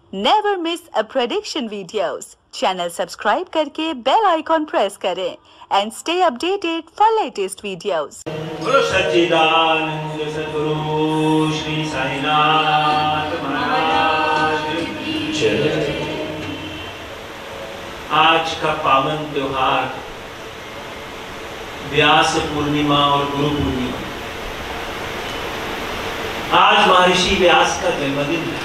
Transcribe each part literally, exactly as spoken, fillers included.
Never miss a prediction videos. Channel subscribe करके bell icon press करें and stay updated for latest videos. बोलो सच्चिदानंद सद्गुरु श्री साईनाथ महाराज की जय। आज का पावन त्योहार व्यास पूर्णिमा और गुरु पूर्णिमा। आज महर्षि व्यास का जन्मदिन है।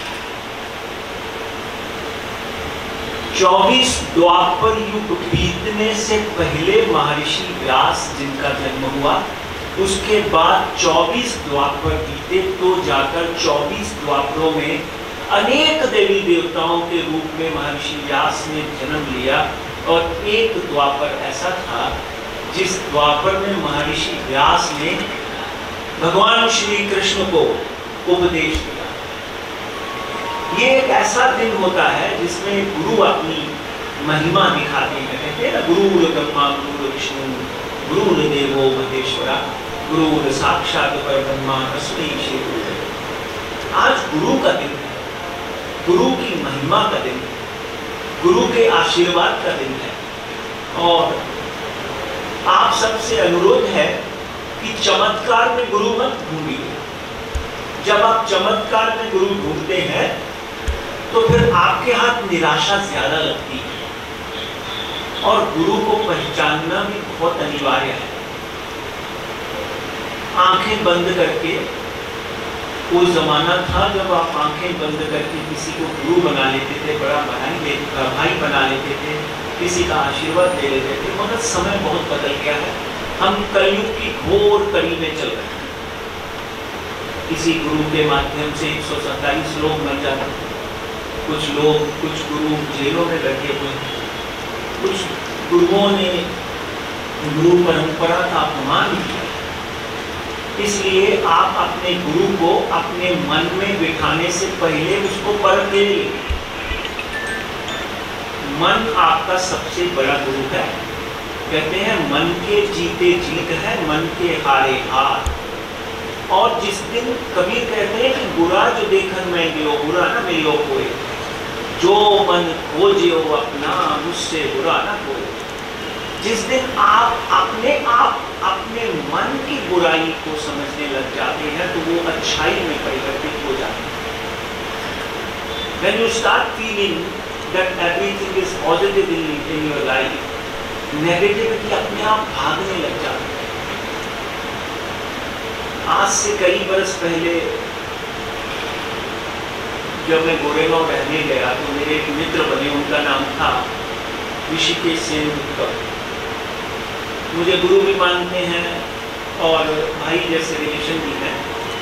चौबीस द्वापर युग बीतने से पहले महर्षि व्यास जिनका जन्म हुआ, उसके बाद चौबीस द्वापर बीते तो जाकर चौबीस द्वापरों में अनेक देवी देवताओं के रूप में महर्षि व्यास ने जन्म लिया। और एक द्वापर ऐसा था जिस द्वापर में महर्षि व्यास ने भगवान श्री कृष्ण को उपदेश दिया। ये एक ऐसा दिन होता है जिसमें गुरु अपनी महिमा दिखाते हैं। कहते हैं ना, गुरु ब्रह्मा गुरु विष्णु गुरु देवो महेश्वरा गुरु साक्षात परब्रह्मा तस्मै श्री गुरुदेव। आज गुरु का दिन है, गुरु की महिमा का दिन है, गुरु के आशीर्वाद का दिन है। और आप सबसे अनुरोध है कि चमत्कार में गुरु मत ढूंढिए। जब आप चमत्कार में गुरु ढूंढते हैं तो फिर आपके हाथ निराशा ज्यादा लगती है। और गुरु को पहचानना भी बहुत अनिवार्य है। आंखें बंद करके, वो जमाना था जब आप आंखें बंद करके किसी को गुरु बना लेते थे, बड़ा भाई ले भाई बना लेते थे, किसी का आशीर्वाद ले लेते थे। मगर समय बहुत बदल गया है। हम कलयुग की घोर कड़ी में चल रहे हैं। किसी गुरु के माध्यम से एक सौ सत्ताईस लोग मर जाते हैं। कुछ लोग, कुछ गुरु जेलों में बैठे हुए हैं। कुछ गुरुओं ने गुरु परंपरा का अपमान किया। इसलिए आप अपने गुरु को अपने मन में बिठाने से पहले उसको परख लीजिए। मन आपका सबसे बड़ा गुरु है। कहते हैं मन के जीते जीत है, मन के हारे हार। और जिस दिन कबीर कहते हैं कि बुरा जो देखन मैं गयो बुरा ना मेरी कोई, जो मन खोजियो अपना मुझसे बुरा ना कोई। जिस दिन आप अपने आप अपने मन की बुराई को समझने लग जाते हैं तो वो अच्छाई में परिवर्तित हो जाते हैं। When you start feeling that everything is positive in, in your life, negativity अपने आप भागने लग जाती है। आज से कई बरस पहले जब मैं गोरेगांव रहने गया तो मेरे एक मित्र बने, उनका नाम था ऋषिकेश सेन गुप्ता। मुझे गुरु भी मानते हैं और भाई जैसे रिलेशन भी हैं।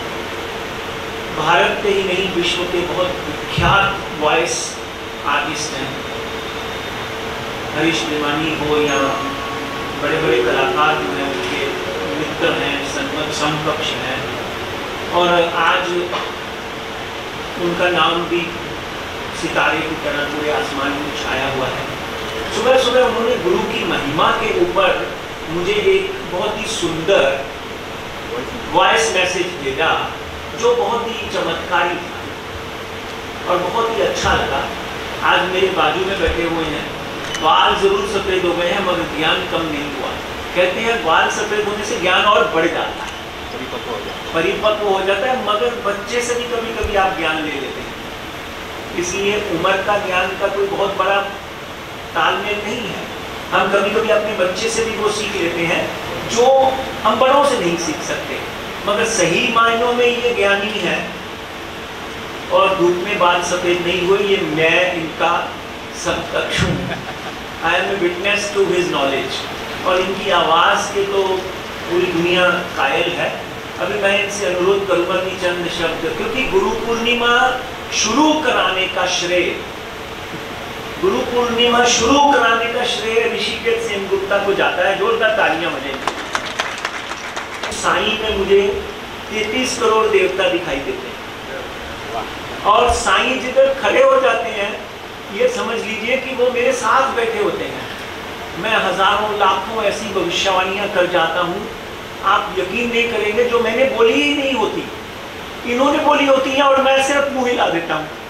भारत के ही नहीं, विश्व के बहुत विख्यात वॉइस आर्टिस्ट हैं। हरीश निमानी हो या बड़े बड़े कलाकार जो हैं, उनके मित्र हैं, संगत समकक्ष हैं। और आज उनका नाम भी सितारे की तरह पूरे आसमान में छाया हुआ है। सुबह सुबह उन्होंने गुरु की महिमा के ऊपर मुझे एक बहुत ही सुंदर वॉइस मैसेज भेजा जो बहुत ही चमत्कारी था और बहुत ही अच्छा लगा। आज मेरे बाजू में बैठे हुए हैं। बाल जरूर सफेद हो गए हैं मगर ज्ञान कम नहीं हुआ। कहते हैं बाल सफेद होने से ज्ञान और बढ़ जाता है, परिपक्व हो जाता है। मगर बच्चे से भी कभी कभी आप ज्ञान ले लेते हैं। इसलिए उम्र का ज्ञान का कोई बहुत बड़ा तालमेल नहीं है। हम कभी कभी अपने बच्चे से भी वो सीख लेते हैं जो हम बड़ों से नहीं सीख सकते। मगर सही मायनों में ये ज्ञानी है। और धूप में बाल सफेद नहीं हुए, ये मैं इनका समकक्ष हूँ। I am a witness to his knowledge. और इनकी आवाज़ के तो पूरी दुनिया कायल है। अभी मैं इनसे अनुरोध करूंगा कि चंद शब्द, क्योंकि गुरु पूर्णिमा शुरू कराने का श्रेय गुरु पूर्णिमा शुरू कराने का श्रेय ऋषिकेश सेन गुप्ता को जाता है। जोरदार तालियां बजेंगी। साईं में मुझे तैंतीस करोड़ देवता दिखाई देते हैं। और साईं जिधर खड़े हो जाते हैं, ये समझ लीजिए कि वो मेरे साथ बैठे होते हैं। मैं हजारों लाखों ऐसी भविष्यवाणियां कर जाता हूँ, आप यकीन नहीं करेंगे, जो मैंने बोली ही नहीं होती, इन्होंने बोली होती है और मैं सिर्फ मुंह हिला देता हूँ।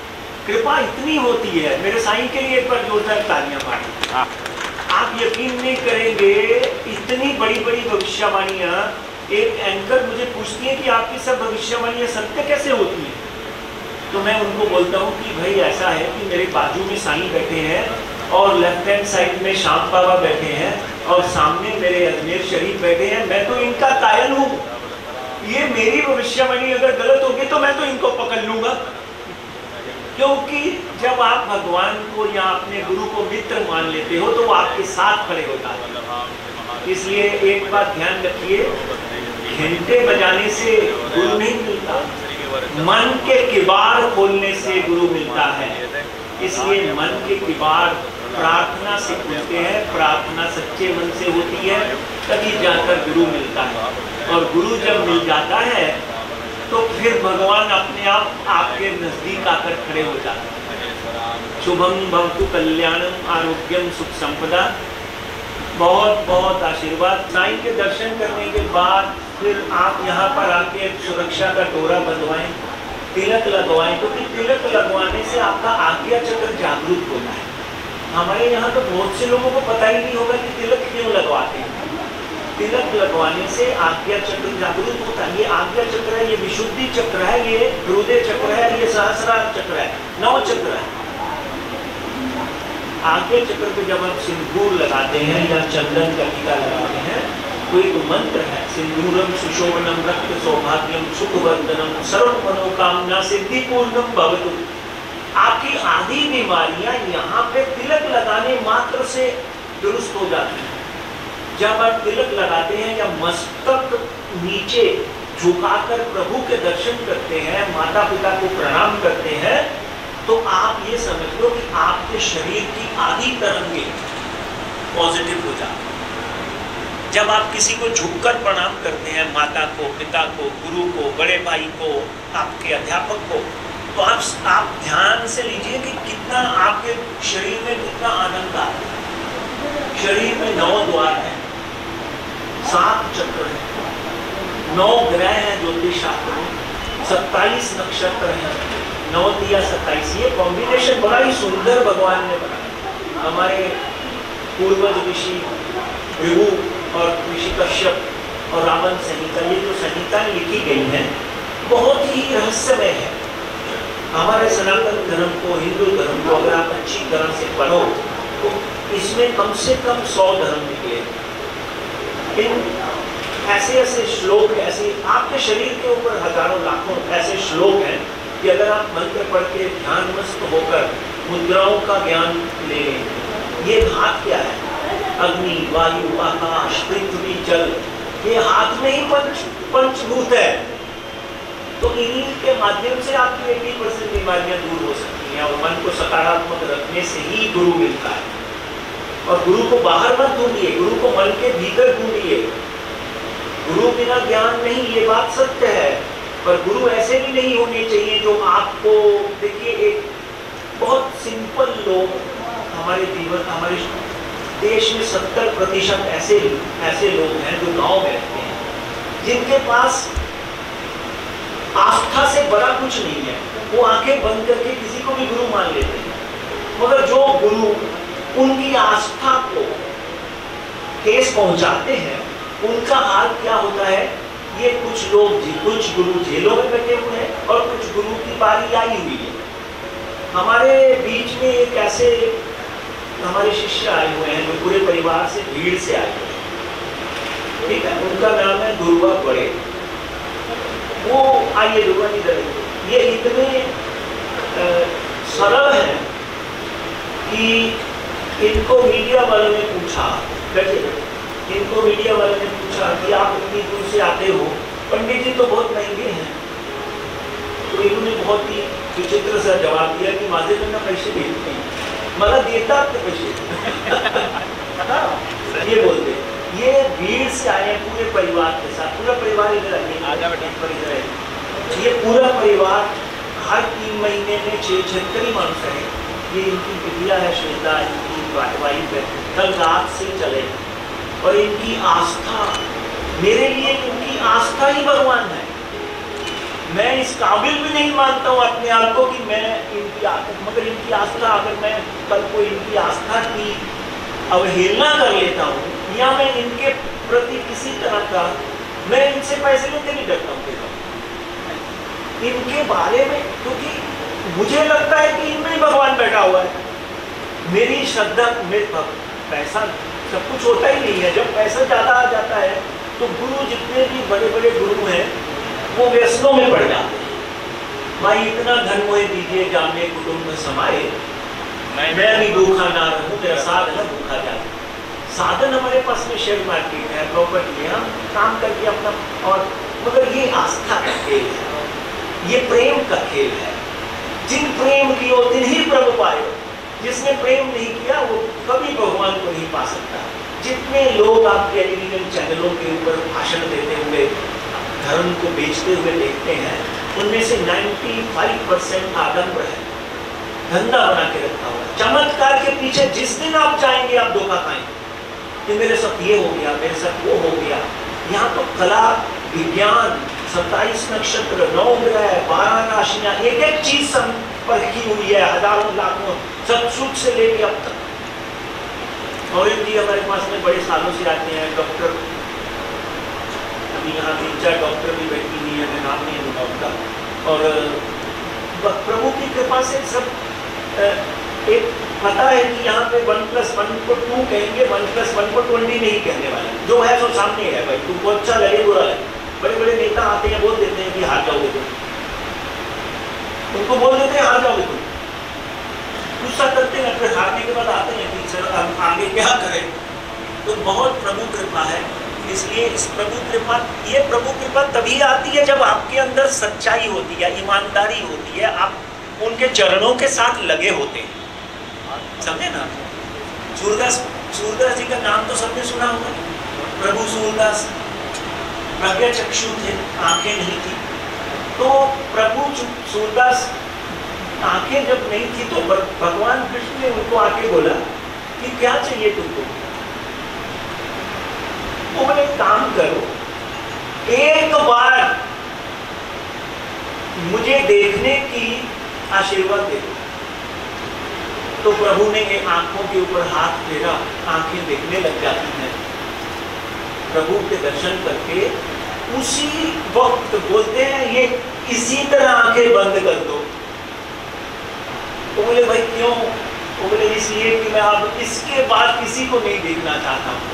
कृपा इतनी होती है। मेरे साईं के लिए एक बार जोरदार तालियां मारें। आप यकीन नहीं करेंगे, इतनी बड़ी बड़ी भविष्यवाणियां। एक एंकर मुझे पूछती है कि आपकी सब भविष्यवाणियां सत्य कैसे होती हैं, तो मैं उनको बोलता हूँ कि भाई ऐसा है कि मेरे बाजू में साईं बैठे हैं और लेफ्ट हैंड साइड में श्याम बाबा बैठे हैं और सामने मेरे अजमेर शरीफ बैठे हैं। मैं तो इनका कायल हूँ। ये मेरी भविष्यवाणी अगर गलत होगी तो मैं तो इनको पकड़ लूंगा, क्योंकि जब आप भगवान को या अपने गुरु को मित्र मान लेते हो तो वो आपके साथ खड़े हो जाते हैं। इसलिए एक बात ध्यान रखिए, घंटे बजाने से गुरु नहीं मिलता, मन के किवाड़ खोलने से गुरु मिलता है। इसलिए मन के किवाड़ प्रार्थना से खुलते हैं, प्रार्थना सच्चे मन से होती है, तभी जाकर गुरु मिलता है। और गुरु जब मिल जाता है तो फिर भगवान अपने आप आपके नजदीक आकर खड़े हो जाते हैं। शुभम भवतु कल्याणम आरोग्यम सुख संपदा। बहुत बहुत आशीर्वाद। साईं के दर्शन करने के बाद फिर आप यहाँ पर आके सुरक्षा का डोरा बंधवाएं, तिलक लगवाएं, क्योंकि तिलक लगवाने से आपका आज्ञा चक्र जागरूक होता है। हमारे यहाँ तो बहुत से लोगों को पता ही नहीं होगा कि तिलक क्यों लगवाते हैं। तिलक लगवाने से आज्ञा चक्र जागरूक होता है। ये आज्ञा चक्र है, ये विशुद्धि चक्र है, ये हृदय चक्र है, ये सहस्रार चक्र है, नौ चक्र है। आज्ञा चक्र पे जब आप सिंदूर लगाते हैं या चंदन का टीका लगाते हैं तो एक मंत्र है, सिंदूरम सुशोभनम रक्त सौभाग्यम सुखवर्धनम सर्व मनोकामना सिद्धि पूर्णम भवतु। आपकी आधी बीमारियां यहाँ पे तिलक लगाने मात्र से दुरुस्त हो जाती हैं। जब आप तिलक लगाते हैं या मस्तक नीचे झुकाकर प्रभु के दर्शन करते हैं, माता पिता को प्रणाम करते हैं, तो आप ये समझ लो कि आपके शरीर की आधी तरंगे पॉजिटिव हो जाती है। जब आप किसी को झुककर प्रणाम करते हैं, माता को, पिता को, गुरु को, बड़े भाई को, आपके अध्यापक को, तो आप आप ध्यान से लीजिए कि कितना आपके शरीर में कितना आनंद आता है। शरीर में नौ द्वार है, सात चक्र है, नौ ग्रह हैं ज्योतिष शास्त्र में, सत्ताईस नक्षत्र हैं, नौ दिया सत्ताईस। ये कॉम्बिनेशन बड़ा ही सुंदर भगवान ने बनाया। हमारे पूर्वज ऋषि भृगु और ऋषि कश्यप और रावण संहिता, ये जो संहिता लिखी गई है बहुत ही रहस्यमय है। हमारे सनातन धर्म को, हिंदू धर्म को अगर आप अच्छी तरह से पढ़ो तो इसमें कम से कम सौ धर्म निकले। इन ऐसे ऐसे श्लोक, ऐसे आपके शरीर के ऊपर हजारों लाखों ऐसे श्लोक हैं कि अगर आप मंत्र पढ़ के ध्यान मस्त होकर मुद्राओं का ज्ञान ले लें। ये हाथ क्या है? अग्नि, वायु, आकाश, पृथ्वी, जल, ये हाथ में ही पंच पंचभूत है। तो इन्हीं के माध्यम से आपकी अस्सी परसेंट बीमारियां दूर हो सकती हैं। और मन को सकारात्मक रखने से ही गुरु मिलता है। और गुरु को बाहर मत ढूंढिए, गुरु को मन के भीतर ढूंढिए। गुरु बिना ज्ञान नहीं, ये बात सत्य है। पर गुरु ऐसे भी नहीं होने चाहिए जो आपको, देखिए एक बहुत सिंपल लोग हमारे जीवन, हमारे देश में सत्तर प्रतिशत ऐसे ऐसे लोग हैं जो गांव में रहते हैं, जिनके पास आस्था से बड़ा कुछ नहीं है। वो आंखें बंद करके किसी को भी गुरु मान लेते हैं, मगर जो गुरु उनकी आस्था को ठेस पहुंचाते हैं, उनका हाल क्या होता है? ये कुछ लोग, कुछ गुरु जेलों में बैठे हुए हैं और कुछ गुरु की बारी आई हुई है। हमारे बीच में एक ऐसे हमारे शिष्य आए हुए हैं जो पूरे परिवार से, भीड़ से आए हुए हैं, ठीक है। उनका नाम है दुर्गा बड़े। वो आइए दुर्गा इधर, ये इतने सरल हैं कि इनको मीडिया वालों ने पूछा, बैठे इनको मीडिया वालों ने पूछा कि आप इतनी दूर से आते हो, पंडित जी तो बहुत महंगे हैं। तो इन्होंने बहुत ही विचित्र सा जवाब दिया कि माझे त्यांना पैसे देते हैं, मला देतात ते पैसे। ये बोलते, ये भीड़ से आए पूरे परिवार के साथ, पूरा परिवार इधर है, ये पूरा परिवार हर तीन महीने में छः छत्तरी मानुष है। ये इनकी बिटिया है श्वेता, इनकी वाइफ है, कल रात से चले। और इनकी आस्था, मेरे लिए इनकी आस्था ही भगवान है। मैं इस काबिल भी नहीं मानता हूँ अपने आप को कि मैं इनकी आस्था, मगर इनकी आस्था, अगर मैं कल को इनकी आस्था की अवहेलना कर लेता हूँ या मैं इनके प्रति किसी तरह का, मैं इनसे पैसे लेते नहीं डरता हूँ इनके बारे में, क्योंकि मुझे लगता है कि इनमें भगवान बैठा हुआ है। मेरी श्रद्धा में पैसा सब कुछ होता ही नहीं है। जब पैसा ज्यादा आ जाता है तो गुरु, जितने भी बड़े बड़े गुरु हैं, वो व्यसनों में पड़ जाते हैं। भाई इतना धन मुझे दीजिए जाने कुटुंब में समाये, मैं भी भूखा ना रहूं, मेरा साधन भूखा जाए। साधन हमारे पास में शेयर मार्केट है, प्रॉपर्टी है, हम काम करके अपना, और मगर ये आस्था का खेल है, ये प्रेम का खेल है। जिन प्रेम किया दिन ही प्रभु पाए, जिसने प्रेम नहीं किया वो कभी भगवान को नहीं पा सकता। जितने लोग आप टेलीविजन चैनलों के ऊपर भाषण देते हुए धर्म को बेचते हुए देखते हैं, उनमें से पचानवे परसेंट आडंबर है, धंधा बना के रखा हुआ। चमत्कार के पीछे जिस दिन आप जाएंगे आप धोखा खाएंगे कि मेरे साथ ये हो गया, मेरे साथ वो हो गया। यहाँ तो कला, विज्ञान, सत्ताईस नक्षत्र, नौ ग्रह, बारह राशियां, एक एक चीज परखी हुई है, हजारों लाखों सतसुख से लेके अब तक। और जी हमारे पास में बड़े सालों से आते हैं डॉक्टर, अभी यहाँ तीन चार डॉक्टर भी बैठी हुई है, मैं नाम नहीं लूँगा उनका। और प्रभु की कृपा से सब एक पता है कि यहाँ पे वन प्लस वन को टू कहेंगे, वन प्लस वन को ट्वेंटी नहीं कहने वाले। जो है सो सामने है भाई, तुमको अच्छा लगे बुरा लगे। बड़े बड़े नेता आते हैं, बोल देते हैं कि हार जाओगे तुम, उनको बोल देते हैं हार जाओगे तुम, गुस्सा करते हैं, फिर हारने के बाद आते हैं कि सर अब आगे क्या करें। तो बहुत प्रभु कृपा है। इसलिए इस प्रभु कृपा, ये प्रभु कृपा तभी आती है जब आपके अंदर सच्चाई होती है, ईमानदारी होती है, आप उनके चरणों के साथ लगे होते हैं। समझे ना? सूरदास, सूरदास जी का नाम तो सबने सुना होगा। प्रभु सूरदास प्रज्ञा चक्षु थे, आंखें नहीं थी। तो प्रभु सूरदास आंखें जब नहीं थी तो भगवान कृष्ण ने उनको आके बोला कि क्या चाहिए तुमको? वो बोले काम करो, एक बार मुझे देखने की आशीर्वाद दे दो। तो प्रभु ने आंखों के ऊपर हाथ फेरा, आंखें देखने लग जाती हैं। प्रभु के दर्शन करके उसी वक्त बोलते हैं ये इसी तरह आंखें बंद कर दो। तो बोले भाई क्यों? वो बोले इसलिए कि मैं अब इसके बाद किसी को नहीं देखना चाहता हूं।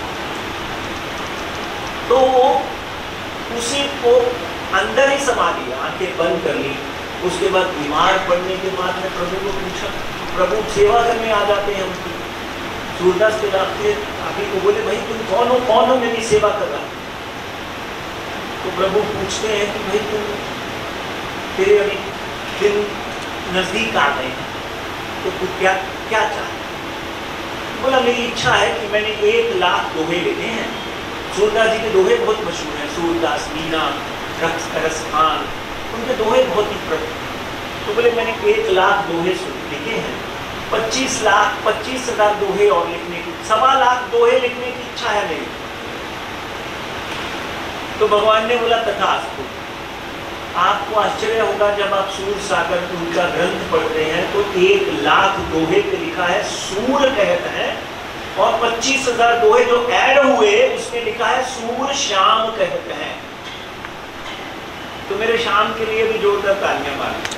तो वो उसी को अंदर ही समा लिया, आंखें बंद कर ली। उसके बाद बीमार पड़ने के बाद में प्रभु को पूछा, प्रभु सेवा करने आ जाते हैं उनकी। सूरदास के रास्ते अभी को बोले भाई तुम कौन हो, कौन हो मेरी सेवा कर रहा? तो प्रभु पूछते हैं कि भाई तुम, तेरे अभी दिन नजदीक आ गए हैं, तो तू क्या क्या चाहे? बोला मेरी इच्छा है कि मैंने एक लाख दोहे लेने हैं। सूरदास जी के दोहे बहुत मशहूर हैं, सूरदास, मीना, रक्स, रसखान, उनके दोहे बहुत ही प्रसिद्ध। तो बोले मैंने एक लाख दोहे लिखे हैं, पच्चीस लाख पच्चीस हजार दोहे और लिखने की, सवा लाख दोहे लिखने की इच्छा है मेरी। तो भगवान ने बोला तथास्तु। आपको आश्चर्य होगा जब आप सूर सागर उनका ग्रंथ पढ़ते हैं तो एक लाख दोहे पे लिखा है सूर कहते हैं, और पच्चीस हजार दोहे जो ऐड हुए उसमें लिखा है सूर श्याम कहते हैं। तो मेरे शाम के लिए भी जोरदार तालियां मारें।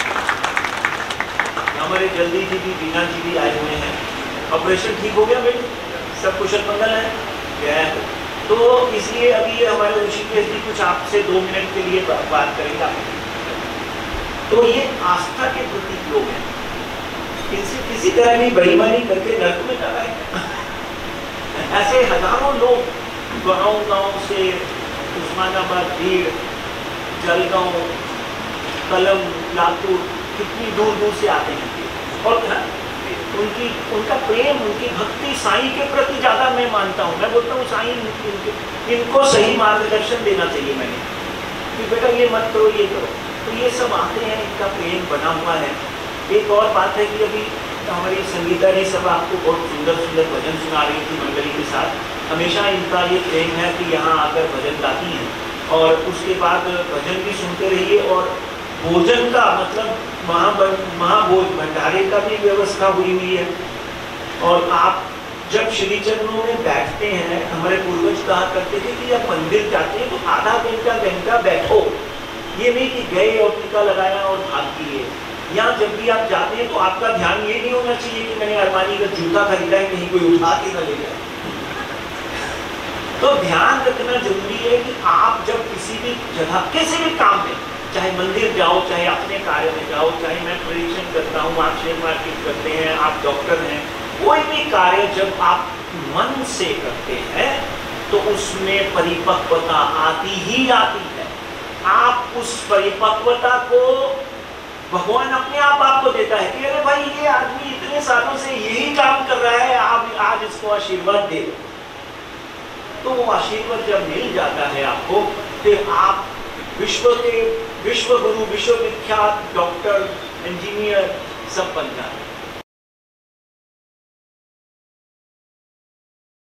हमारे जल्दी जी भी, बीना जी भी आए हुए हैं। ऑपरेशन ठीक हो गया बेटे? सब कुशल मंगल है? क्या? तो इसलिए अभी हमारे ऋषिकेश जी कुछ आपसे दो मिनट के लिए बात करेंगे। तो ये आस्था के प्रतीक लोग हैं, इनसे किसी तरह की बेईमानी करके नर्क में जा रहे हैं। ऐसे हजारों लोग गाँव गाँव से, उस्मानाबाद, भीड़, जलगांव, कलम, लातूर, कितनी दूर दूर से आते हैं। और उनकी उनका प्रेम, उनकी भक्ति साईं के प्रति ज़्यादा मैं मानता हूँ। मैं बोलता हूँ साईं इनको सही मार्गदर्शन देना चाहिए मैंने, कि बेटा ये मत करो, ये करो। तो ये सब आते हैं, इनका प्रेम बना हुआ है। एक और बात है कि अभी हमारी संगीता जी सब आपको बहुत सुंदर सुंदर भजन सुना रही थी मंडली के साथ। हमेशा इनका ये प्रेम है कि यहाँ आकर भजन गाती हैं। और उसके बाद भजन भी सुनते रहिए। और भोजन का मतलब महा महाभोज भंडारे का भी व्यवस्था हुई हुई है। और आप जब श्री चरणों में बैठते हैं, हमारे पूर्वज कहा करते थे कि जब मंदिर जाते हैं तो आधा घंटा घंटा बैठो। ये नहीं कि गए और टीका लगाया और भाग दिए। यहाँ जब भी आप जाते हैं तो आपका ध्यान ये नहीं होना चाहिए कि मैंने अरमानी का जूता खरीदा है, कहीं कोई उठा के ना ले जाए। तो ध्यान रखना जरूरी है कि आप जब किसी भी जगह किसी भी काम में, चाहे मंदिर जाओ, चाहे अपने कार्य में जाओ, चाहे मैं प्रेडिक्शन करता हूँ, आप शेयर मार्केट करते हैं, आप डॉक्टर हैं, कोई भी कार्य जब आप मन से करते हैं तो उसमें परिपक्वता आती ही आती है। आप उस परिपक्वता को भगवान अपने आप आपको देता है कि अरे भाई ये आदमी इतने सालों से यही काम कर रहा है, आप आज इसको आशीर्वाद दे दो। तो वो आशीर्वाद जब मिल जाता है आपको, फिर आप विश्व के विश्व गुरु, विश्व विख्यात डॉक्टर, इंजीनियर सब बन जाते हैं।